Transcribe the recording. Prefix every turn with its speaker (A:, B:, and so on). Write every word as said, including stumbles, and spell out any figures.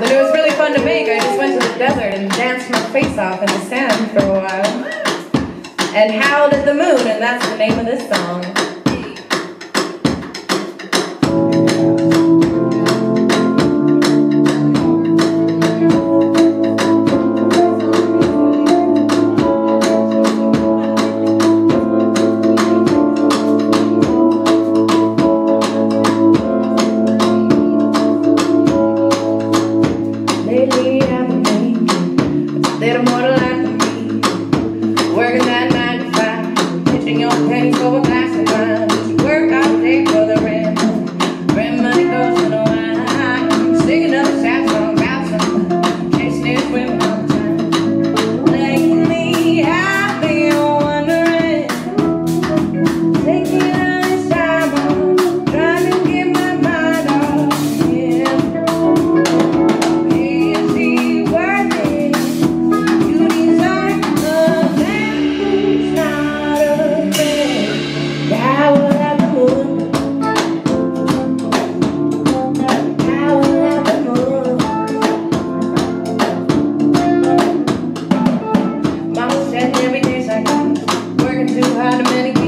A: But it was really fun to make. I just went to the desert and danced my face off in the sand for a while. And howled at the moon, and that's the name of this song. Lately I've been thinking it's a little more to life than me. Working that nine to five, pitching your pennies for a glass of wine. You work all day for the rent, rent money goes to no wine. Sing another sad song about something, chasing his women all the time. Lately I've been wondering, taking all this time on, trying to get my mind off him. Every day's like working too hard to many